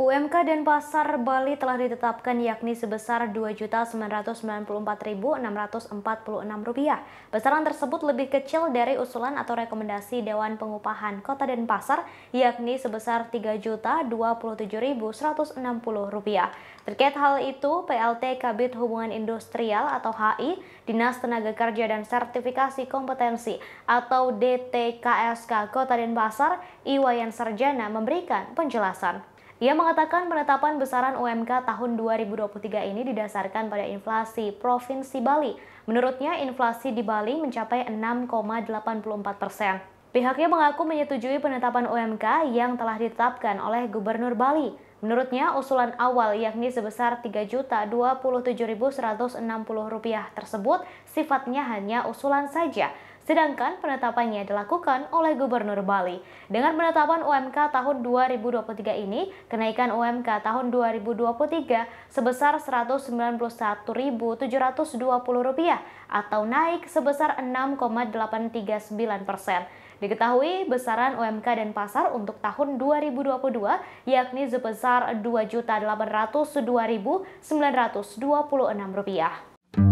UMK Denpasar Bali telah ditetapkan yakni sebesar Rp2.994.646. Besaran tersebut lebih kecil dari usulan atau rekomendasi Dewan Pengupahan Kota Denpasar yakni sebesar Rp3.027.160. Terkait hal itu, PLT Kabid Hubungan Industrial atau HI, Dinas Tenaga Kerja dan Sertifikasi Kompetensi atau DTKSK Kota Denpasar, Iwayan Sarjana memberikan penjelasan. Ia mengatakan penetapan besaran UMK tahun 2023 ini didasarkan pada inflasi Provinsi Bali. Menurutnya, inflasi di Bali mencapai 6,84%. Pihaknya mengaku menyetujui penetapan UMK yang telah ditetapkan oleh Gubernur Bali. Menurutnya, usulan awal yakni sebesar Rp3.027.160 tersebut sifatnya hanya usulan saja. Sedangkan penetapannya dilakukan oleh Gubernur Bali. Dengan penetapan UMK tahun 2023 ini, kenaikan UMK tahun 2023 sebesar Rp191.720 atau naik sebesar 6,839%. Diketahui besaran UMK Denpasar untuk tahun 2022 yakni sebesar Rp2.802.926.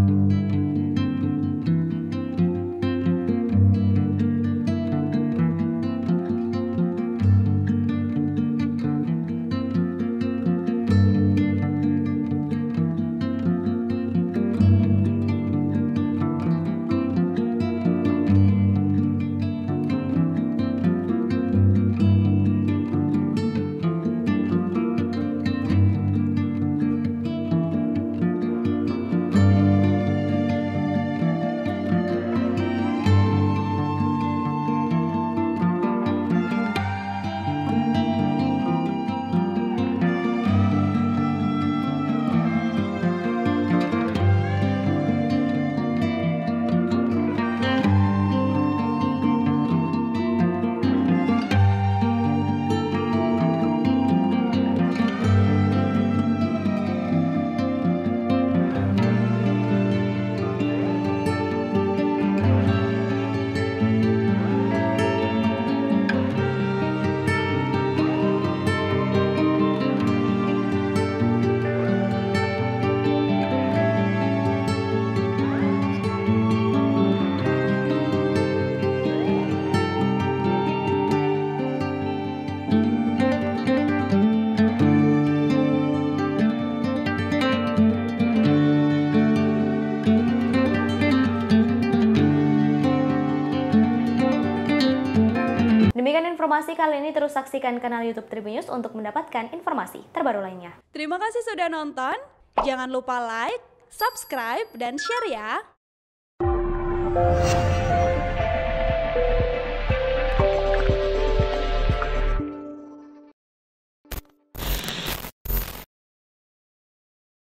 Demikian informasi kali ini, terus saksikan kanal YouTube Tribun News untuk mendapatkan informasi terbaru lainnya. Terima kasih sudah nonton. Jangan lupa like, subscribe, dan share ya.